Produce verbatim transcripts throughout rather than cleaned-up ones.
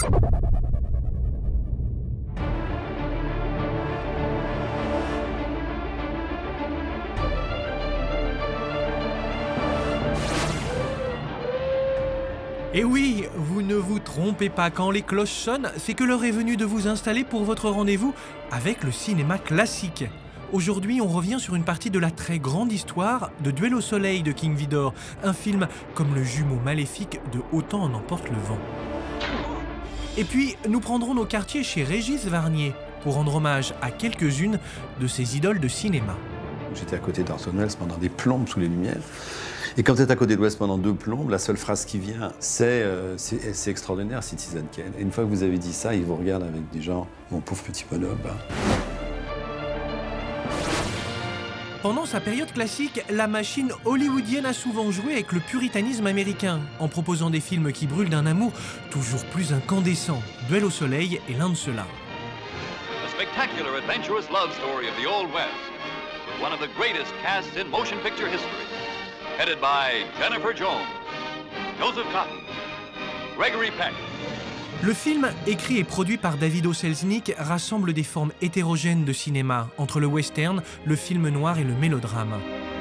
Et oui, vous ne vous trompez pas, quand les cloches sonnent, c'est que l'heure est venue de vous installer pour votre rendez-vous avec le cinéma classique. Aujourd'hui, on revient sur une partie de la très grande histoire de Duel au soleil de King Vidor, un film comme le jumeau maléfique de Autant en emporte le vent. Et puis, nous prendrons nos quartiers chez Régis Varnier pour rendre hommage à quelques-unes de ses idoles de cinéma. J'étais à côté d'Orson Welles pendant des plombes sous les lumières. Et quand tu es à côté de Welles pendant deux plombes, la seule phrase qui vient, c'est euh, « c'est extraordinaire, Citizen Kane ». Et une fois que vous avez dit ça, ils vous regardent avec des gens « mon pauvre petit bonhomme hein. ». Pendant sa période classique, la machine hollywoodienne a souvent joué avec le puritanisme américain, en proposant des films qui brûlent d'un amour toujours plus incandescent. Duel au soleil est l'un de ceux-là. A spectacular adventurous love story of the Old West, with one of the greatest casts in motion picture history. Headed by Jennifer Jones, Joseph Cotton, Gregory Peck. Le film, écrit et produit par David O. Selznick, rassemble des formes hétérogènes de cinéma, entre le western, le film noir et le mélodrame.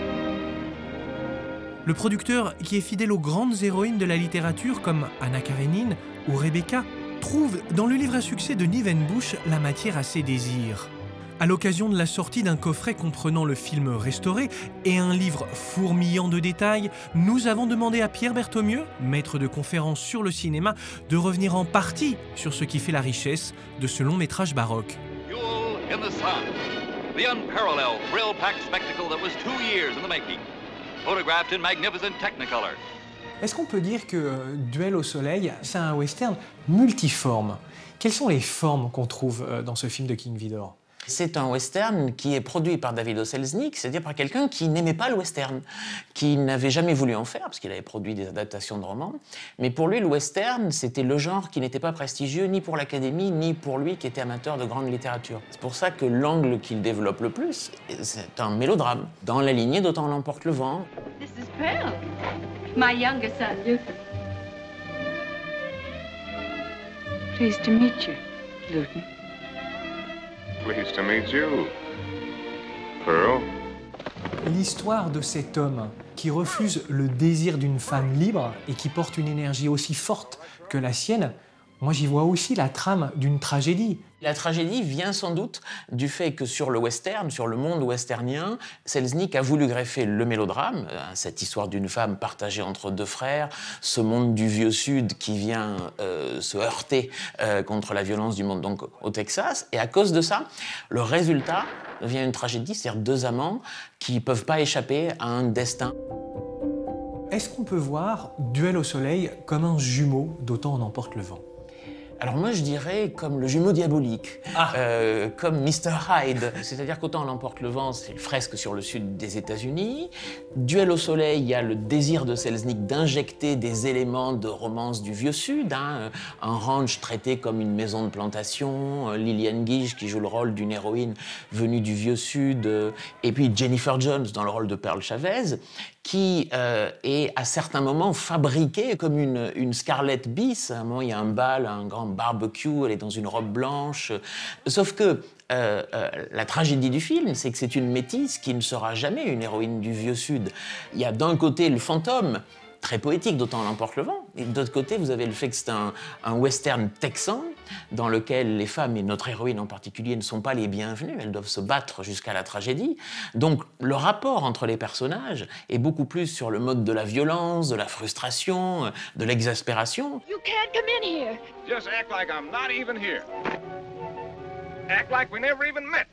Le producteur, qui est fidèle aux grandes héroïnes de la littérature comme Anna Karénine ou Rebecca, trouve dans le livre à succès de Nivenbush la matière à ses désirs. À l'occasion de la sortie d'un coffret comprenant le film restauré et un livre fourmillant de détails, nous avons demandé à Pierre Berthomieux, maître de conférences sur le cinéma, de revenir en partie sur ce qui fait la richesse de ce long métrage baroque. Duel in the Sun, the unparalleled thrill-packed spectacle that was two years in the making, photographed in magnificent Technicolor. Est-ce qu'on peut dire que euh, Duel au soleil, c'est un western multiforme? Quelles sont les formes qu'on trouve euh, dans ce film de King Vidor? C'est un western qui est produit par David O. Selznick, c'est-à-dire par quelqu'un qui n'aimait pas le western, qui n'avait jamais voulu en faire, parce qu'il avait produit des adaptations de romans. Mais pour lui, le western, c'était le genre qui n'était pas prestigieux, ni pour l'Académie, ni pour lui, qui était amateur de grande littérature. C'est pour ça que l'angle qu'il développe le plus, c'est un mélodrame, dans la lignée d'Autant en emporte le vent. This is Pearl, my younger son, Luton. Pleased to meet you, Luton. Pleased to meet you, Pearl. L'histoire de cet homme qui refuse le désir d'une femme libre et qui porte une énergie aussi forte que la sienne, moi j'y vois aussi la trame d'une tragédie. La tragédie vient sans doute du fait que sur le western, sur le monde westernien, Selznick a voulu greffer le mélodrame, cette histoire d'une femme partagée entre deux frères, ce monde du vieux Sud qui vient euh, se heurter euh, contre la violence du monde donc au Texas. Et à cause de ça, le résultat devient une tragédie, c'est-à-dire deux amants qui ne peuvent pas échapper à un destin. Est-ce qu'on peut voir Duel au soleil comme un jumeau d'Autant en emporte le vent? Alors moi je dirais comme le jumeau diabolique, ah. euh, comme mister Hyde. C'est-à-dire qu'Autant en emporte le vent, c'est une fresque sur le sud des États-Unis. Duel au soleil, il y a le désir de Selznick d'injecter des éléments de romance du vieux sud, hein. Un ranch traité comme une maison de plantation, Lillian Gish qui joue le rôle d'une héroïne venue du vieux sud, et puis Jennifer Jones dans le rôle de Pearl Chavez, qui euh, est à certains moments fabriquée comme une, une Scarlett bis. À un moment, il y a un bal, un grand barbecue, elle est dans une robe blanche. Sauf que euh, euh, la tragédie du film, c'est que c'est une métisse qui ne sera jamais une héroïne du vieux Sud. Il y a d'un côté le fantôme, très poétique, d'Autant en emporte le vent, et de l'autre côté, vous avez le fait que c'est un, un western texan dans lequel les femmes, et notre héroïne en particulier, ne sont pas les bienvenues, elles doivent se battre jusqu'à la tragédie. Donc le rapport entre les personnages est beaucoup plus sur le mode de la violence, de la frustration, de l'exaspération. You can't come in here. Just act like I'm not even here. Act like we never even met.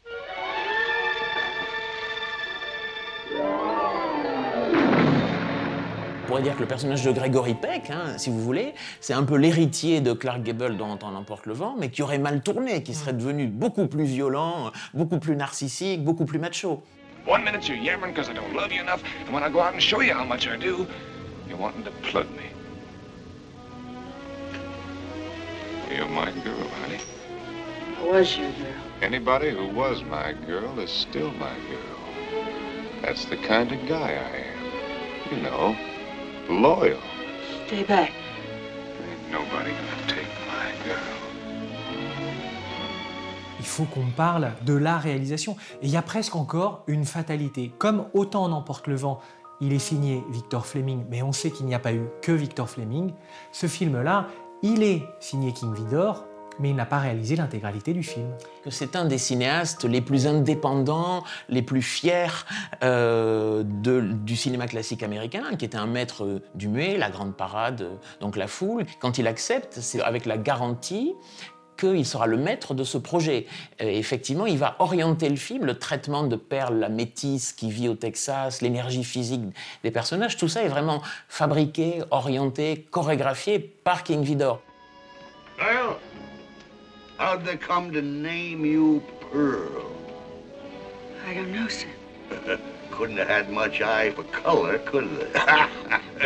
On pourrait dire que le personnage de Gregory Peck, hein, si vous voulez, c'est un peu l'héritier de Clark Gable dans Autant en emporte le vent, mais qui aurait mal tourné, qui serait devenu beaucoup plus violent, beaucoup plus narcissique, beaucoup plus macho. One minute you're yammering because I don't love you enough, and when I go out and show you how much I do, you're wanting to plug me. You're my girl, honey. I was your girl. Anybody who was my girl is still my girl. That's the kind of guy I am. You know. Loyal. Stay back. Ain't nobody gonna take my faut qu'on parle de la réalisation. Et il y a presque encore une fatalité. Comme Autant en emporte le vent, il est signé Victor Fleming, mais on sait qu'il n'y a pas eu que Victor Fleming. Ce film-là, il est signé King Vidor, mais il n'a pas réalisé l'intégralité du film. C'est un des cinéastes les plus indépendants, les plus fiers euh, de, du cinéma classique américain, qui était un maître du muet, la grande parade, donc la foule. Quand il accepte, c'est avec la garantie qu'il sera le maître de ce projet. Et effectivement, il va orienter le film, le traitement de Pearl, la métisse qui vit au Texas, l'énergie physique des personnages, tout ça est vraiment fabriqué, orienté, chorégraphié par King Vidor. Well, how'd they come to name you Pearl? I don't know, sir. Couldn't have had much eye for color, could they?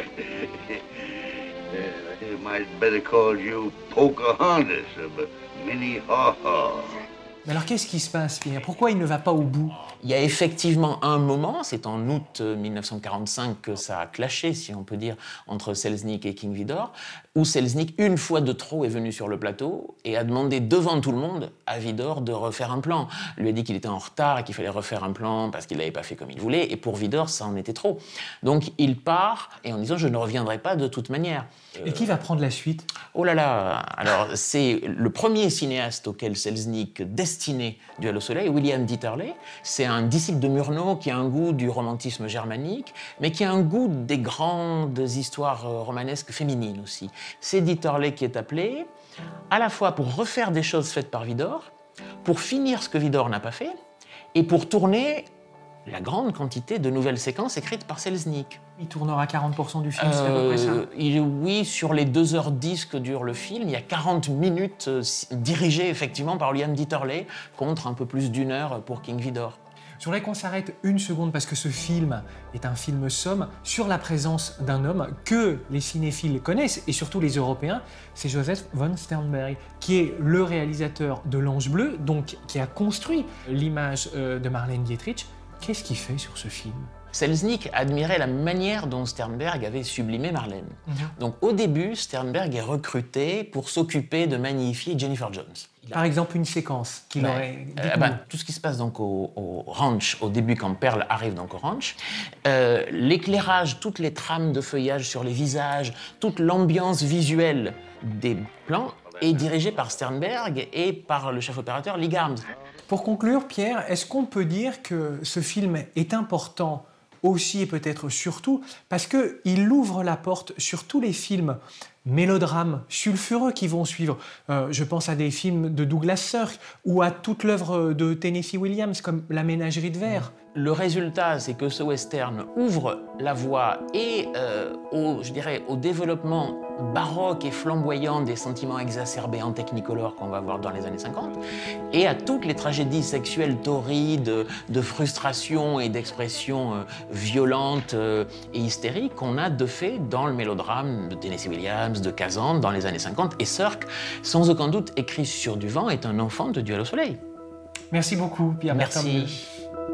They might better call you Pocahontas or Minnie Haw-Haw. Mais alors qu'est-ce qui se passe, Pierre? Pourquoi il ne va pas au bout? Il y a effectivement un moment, c'est en août mille neuf cent quarante-cinq que ça a clashé, si on peut dire, entre Selznick et King Vidor, où Selznick, une fois de trop, est venu sur le plateau et a demandé devant tout le monde à Vidor de refaire un plan. Il lui a dit qu'il était en retard et qu'il fallait refaire un plan parce qu'il l'avait pas fait comme il voulait, et pour Vidor, ça en était trop. Donc il part, et en disant « je ne reviendrai pas de toute manière ». Et qui va prendre la suite? Oh là là! Alors, c'est le premier cinéaste auquel Selznick destinait Duel au soleil, William Dieterle. C'est un disciple de Murnau qui a un goût du romantisme germanique, mais qui a un goût des grandes histoires romanesques féminines aussi. C'est Dieterle qui est appelé, à la fois pour refaire des choses faites par Vidor, pour finir ce que Vidor n'a pas fait, et pour tourner la grande quantité de nouvelles séquences écrites par Selznick. Il tournera quarante pour cent du film, euh, c'est à peu près ça? il, Oui, sur les deux heures dix que dure le film, il y a quarante minutes euh, dirigées effectivement par William Dieterle, contre un peu plus d'une heure pour King Vidor. Je voudrais qu'on s'arrête une seconde parce que ce film est un film somme sur la présence d'un homme que les cinéphiles connaissent, et surtout les Européens, c'est Joseph von Sternberg, qui est le réalisateur de L'Ange bleu, donc qui a construit l'image euh, de Marlène Dietrich. Qu'est-ce qu'il fait sur ce film? Selznick admirait la manière dont Sternberg avait sublimé Marlène. Mm-hmm. Donc au début, Sternberg est recruté pour s'occuper de magnifier Jennifer Jones. Par exemple, une séquence qu'il ben, aurait... Euh, ben, tout ce qui se passe donc au, au ranch, au début, quand Pearl arrive donc au ranch, euh, l'éclairage, toutes les trames de feuillage sur les visages, toute l'ambiance visuelle des plans est dirigée par Sternberg et par le chef opérateur Lee Garms. Pour conclure, Pierre, est-ce qu'on peut dire que ce film est important aussi et peut-être surtout parce qu'il ouvre la porte sur tous les films mélodrames sulfureux qui vont suivre. Euh, je pense à des films de Douglas Sirk ou à toute l'œuvre de Tennessee Williams comme La Ménagerie de verre. Le résultat, c'est que ce western ouvre la voie et euh, au, je dirais, au développement baroque et flamboyant des sentiments exacerbés en technicolor qu'on va voir dans les années cinquante, et à toutes les tragédies sexuelles torrides, de, de frustration et d'expression euh, violentes euh, et hystériques qu'on a de fait dans le mélodrame de Tennessee Williams, de Kazan dans les années cinquante. Et Sirk, sans aucun doute, écrit sur du vent, est un enfant de Duel au soleil. Merci beaucoup, Pierre. Merci.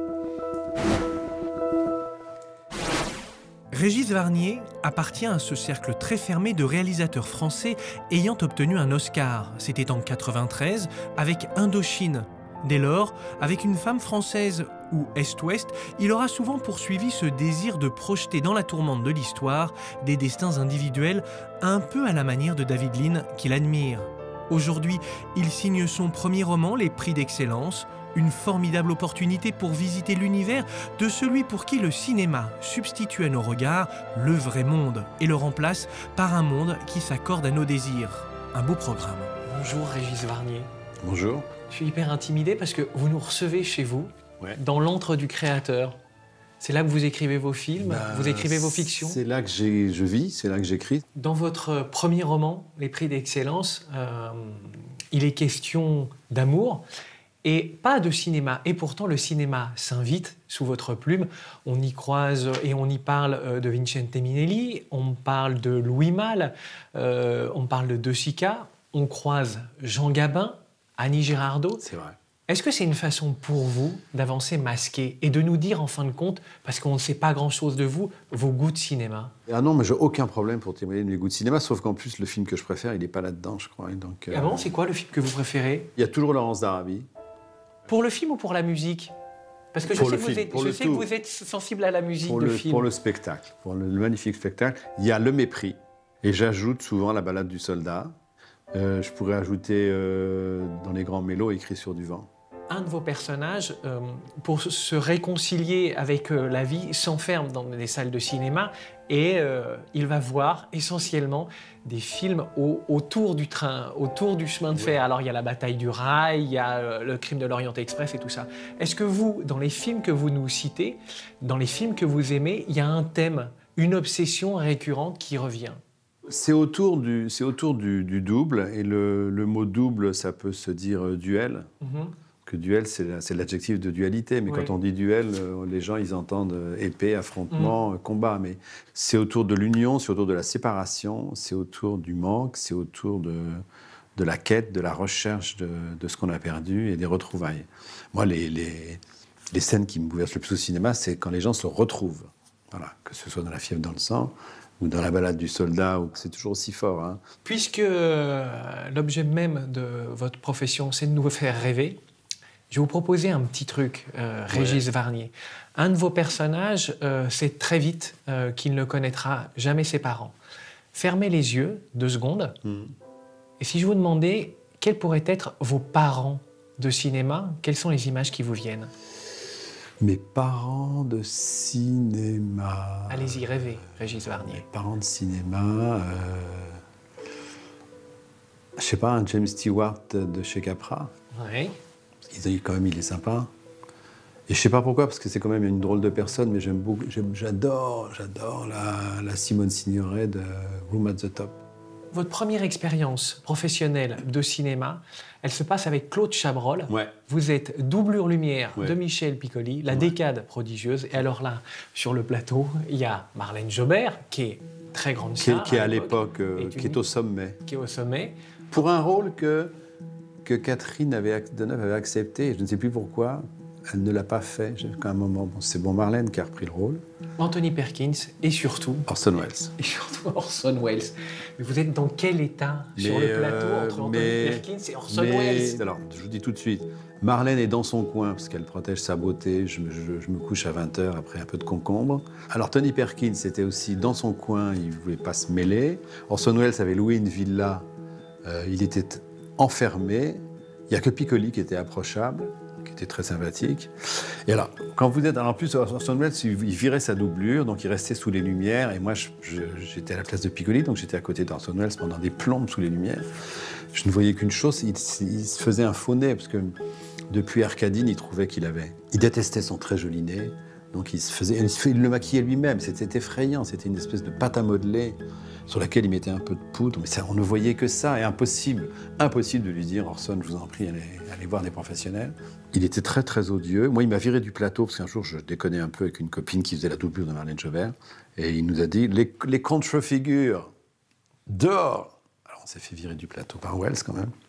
Régis Varnier appartient à ce cercle très fermé de réalisateurs français ayant obtenu un Oscar. C'était en quatre-vingt-treize avec Indochine. Dès lors, avec Une femme française ou Est-Ouest, il aura souvent poursuivi ce désir de projeter dans la tourmente de l'histoire des destins individuels, un peu à la manière de David Lean qu'il admire. Aujourd'hui, il signe son premier roman, Les Prix d'Excellence, une formidable opportunité pour visiter l'univers de celui pour qui le cinéma substitue à nos regards le vrai monde et le remplace par un monde qui s'accorde à nos désirs. Un beau programme. Bonjour Régis Varnier. Bonjour. Je suis hyper intimidé parce que vous nous recevez chez vous, ouais. dans l'antre du créateur. C'est là que vous écrivez vos films, bah, vous écrivez vos fictions. C'est là que je vis, c'est là que j'écris. Dans votre premier roman, Les Prix d'Excellence, euh, il est question d'amour et pas de cinéma. Et pourtant, le cinéma s'invite sous votre plume. On y croise et on y parle de Vincente Minnelli, on parle de Louis Malle, euh, on parle de De Sica, on croise Jean Gabin, Annie Girardot. C'est vrai. Est-ce que c'est une façon pour vous d'avancer masqué et de nous dire en fin de compte, parce qu'on ne sait pas grand-chose de vous, vos goûts de cinéma? Ah non, mais j'ai aucun problème pour témoigner de mes goûts de cinéma, sauf qu'en plus, le film que je préfère, il n'est pas là-dedans, je crois. Donc, ah bon, c'est quoi le film que vous préférez? Il y a toujours Laurence d'Arabie. Pour le film ou pour la musique? Parce que je Pour sais, le que vous, film, êtes, pour je le sais que tout. vous êtes sensible à la musique Pour de le, film. pour le spectacle, pour le, le magnifique spectacle, il y a le mépris. Et j'ajoute souvent la balade du soldat. Euh, je pourrais ajouter euh, dans les grands mélos écrits sur du vent. Un de vos personnages, euh, pour se réconcilier avec euh, la vie, s'enferme dans des salles de cinéma et euh, il va voir essentiellement des films au, autour du train, autour du chemin de fer. Alors il y a la bataille du rail, il y a euh, le crime de l'Orient Express et tout ça. Est-ce que vous, dans les films que vous nous citez, dans les films que vous aimez, il y a un thème, une obsession récurrente qui revient? C'est autour du, c'est autour du, du double, et le, le mot double, ça peut se dire euh, duel. Mm-hmm. Que duel, c'est la- c'est l'adjectif de dualité, mais Oui. quand on dit duel, euh, les gens, ils entendent euh, épée, affrontement, Mm. euh, combat. Mais c'est autour de l'union, c'est autour de la séparation, c'est autour du manque, c'est autour de, de la quête, de la recherche de, de ce qu'on a perdu et des retrouvailles. Moi, les, les, les scènes qui me bouleversent le plus au cinéma, c'est quand les gens se retrouvent. Voilà, que ce soit dans La fièvre dans le sang, ou dans La balade du soldat, ou c'est toujours aussi fort. Hein. Puisque euh, l'objet même de votre profession, c'est de nous faire rêver, je vais vous proposer un petit truc, euh, Régis Varnier. Un de vos personnages euh, sait très vite euh, qu'il ne connaîtra jamais ses parents. Fermez les yeux deux secondes. Mm. Et si je vous demandais quels pourraient être vos parents de cinéma, quelles sont les images qui vous viennent? Mes parents de cinéma... Allez-y, rêvez, Régis Varnier. Mes parents de cinéma... Euh... Je sais pas, un James Stewart de chez Capra. Oui. Ils ont eu quand même, il est sympa. Et je sais pas pourquoi, parce que c'est quand même une drôle de personne, mais j'aime beaucoup, j'aime- j'adore, j'adore la, la Simone Signoret de Room at the Top. Votre première expérience professionnelle de cinéma, elle se passe avec Claude Chabrol. Ouais. Vous êtes doublure lumière Ouais. de Michel Piccoli, la Ouais. décade prodigieuse. Et alors là, sur le plateau, il y a Marlène Jobert, qui est très grande Qui est, star. qui est à l'époque, euh, est qui est une- au sommet. qui est au sommet. Pour un rôle que, que Catherine avait, ac- Deneuve avait accepté, et je ne sais plus pourquoi, elle ne l'a pas fait. J'ai- À un moment, bon, c'est bon Marlène qui a repris le rôle. Anthony Perkins et surtout, Orson Welles. et surtout Orson Welles. Mais vous êtes dans quel état sur Mais, le plateau euh, entre Anthony mais- Perkins et Orson mais- Welles? Alors, je vous dis tout de suite, Marlène est dans son coin parce qu'elle protège sa beauté. Je, me- je- je me couche à vingt heures après un peu de concombre. Alors, Tony Perkins était aussi dans son coin, il ne voulait pas se mêler. Orson Welles avait loué une villa, euh, il était enfermé. Il n'y a que Piccoli qui était approchable, qui était très sympathique. Et alors, quand vous êtes... Alors, en plus, Orson Welles, il il virait sa doublure, donc il restait sous les lumières. Et moi, je- je- j'étais à la place de Piccoli, donc j'étais à côté d'Orson Welles pendant des plombes sous les lumières. Je ne voyais qu'une chose, il, il se faisait un faux nez, parce que depuis Arcadine, il trouvait qu'il avait... Il détestait son très joli nez, donc il, se faisait, il, se fait- il le maquillait lui-même. C'était effrayant, c'était une espèce de pâte à modeler sur laquelle il mettait un peu de poudre, mais ça, on ne voyait que ça, et impossible, impossible de lui dire, Orson, je vous en prie, allez, allez voir des professionnels. Il était très, très odieux. Moi, il m'a viré du plateau, parce qu'un jour, je déconnais un peu avec une copine qui faisait la doublure de Marlène Jobert, et il nous a dit, les, les contre-figures, dehors. Alors, on s'est fait virer du plateau par Wells, quand même.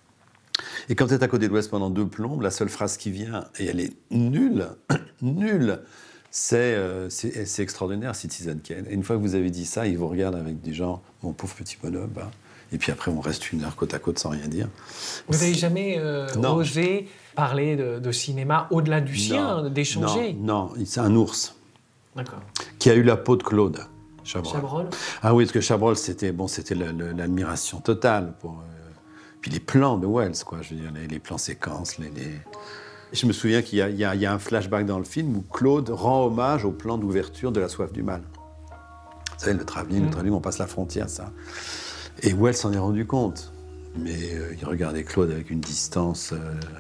Et quand tu es à côté de l'Ouest pendant deux plombes, la seule phrase qui vient, et elle est nulle, nulle, c'est euh, c'est c'est extraordinaire, Citizen Kane. Et une fois que vous avez dit ça, ils vous regardent avec des gens, mon pauvre petit bonhomme, bah. Et puis après, on reste une heure côte à côte sans rien dire. Vous n'avez jamais euh, Non. osé parler de, de cinéma au-delà du sien, Non, d'échanger? Non, non, c'est un ours D'accord. qui a eu la peau de Claude Chabrol. Chabrol? Ah oui, parce que Chabrol, c'était bon, c'était le- le- l'admiration totale pour. euh, puis les plans de Wells, quoi. Je veux dire, les, les plans séquences, les. les- Je me souviens qu'il y a, il y a- il y a un flashback dans le film où Claude rend hommage au plan d'ouverture de La Soif du Mal. Vous savez, le travelling, Mm. le travelling, on passe la frontière, ça. Et Wells s'en est rendu compte. Mais euh, il regardait Claude avec une distance, euh,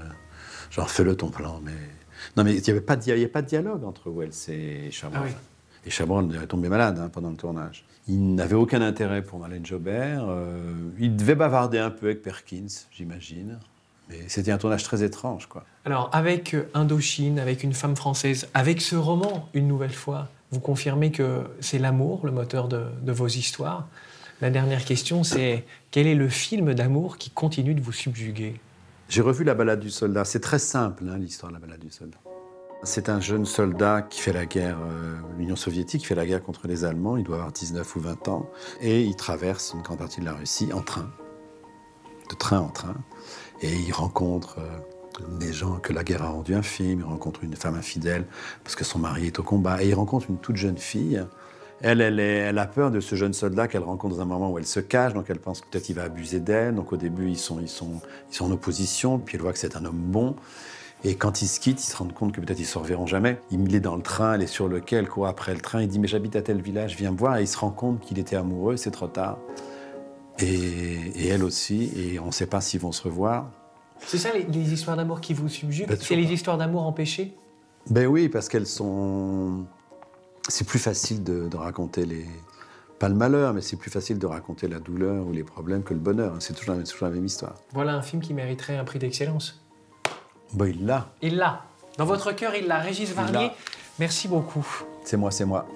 genre fais-le ton plan. Mais non, mais il n'y avait pas de, dia- il y avait pas de dialogue entre Wells et Chabrol. Ah oui. Et Chabrol est tombé malade hein, pendant le tournage. Il n'avait aucun intérêt pour Marlène Jobert. euh, il devait bavarder un peu avec Perkins, j'imagine. Mais c'était un tournage très étrange, quoi. Alors, avec euh, Indochine, avec une femme française, avec ce roman, une nouvelle fois, vous confirmez que c'est l'amour, le moteur de, de vos histoires. La dernière question, c'est quel est le film d'amour qui continue de vous subjuguer? J'ai revu La balade du soldat. C'est très simple, hein, l'histoire de La balade du soldat. C'est un jeune soldat qui fait la guerre, euh, l'Union soviétique, qui fait la guerre contre les Allemands. Il doit avoir dix-neuf ou vingt ans. Et il traverse une grande partie de la Russie en train. De train en train. Et il rencontre euh, des gens que la guerre a rendu infimes. Il rencontre une femme infidèle parce que son mari est au combat. Et il rencontre une toute jeune fille. Elle, elle, est, elle a peur de ce jeune soldat qu'elle rencontre dans un moment où elle se cache. Donc elle pense que peut-être qu'il va abuser d'elle. Donc au début, ils sont, ils, sont, ils sont en opposition. Puis elle voit que c'est un homme bon. Et quand ils se quittent, ils se rendent compte que peut-être ils ne se reverront jamais. Il est dans le train, elle est sur le quai, elle court après le train. Il dit « Mais j'habite à tel village, viens me voir. » Et il se rend compte qu'il était amoureux, c'est trop tard. Et, et elle aussi. Et on ne sait pas s'ils vont se revoir. C'est ça les, les histoires d'amour qui vous subjuguent? Ben, c'est les pas. histoires d'amour empêchées? Ben oui, parce qu'elles sont... C'est plus facile de, de raconter les... Pas le malheur, mais c'est plus facile de raconter la douleur ou les problèmes que le bonheur. C'est toujours, toujours la même histoire. Voilà un film qui mériterait un prix d'excellence. Ben il l'a. Il l'a. Dans votre cœur, il l'a. Régis Varnier, merci beaucoup. C'est moi, c'est moi.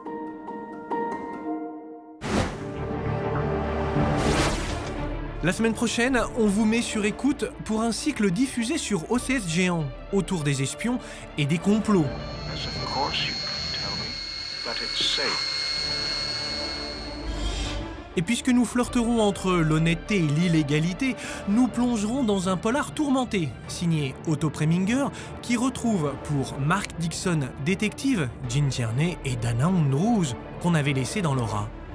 La semaine prochaine, on vous met sur écoute pour un cycle diffusé sur O C S Géant, autour des espions et des complots. Et puisque nous flirterons entre l'honnêteté et l'illégalité, nous plongerons dans un polar tourmenté, signé Otto Preminger, qui retrouve pour Mark Dixon détective, Gene Tierney et Dana Andrews, qu'on avait laissé dans l'aura.